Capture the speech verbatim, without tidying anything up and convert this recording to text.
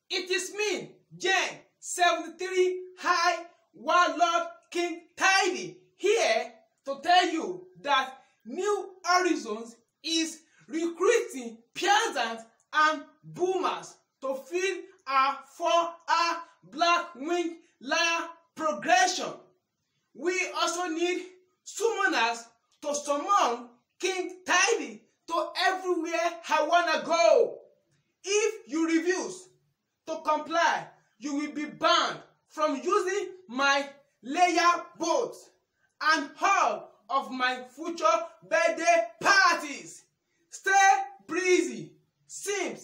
It is me, Jen, seventy-three High Warlord King Tidy, here to tell you that New Horizons is recruiting peasants and boomers to fill our four-hour Black Wing Lion progression. We also need summoners to summon King Tidy to everywhere I wanna go. If you refuse to comply, you will be banned from using my layer boats and all of my future birthday parties. Stay breezy, Sims.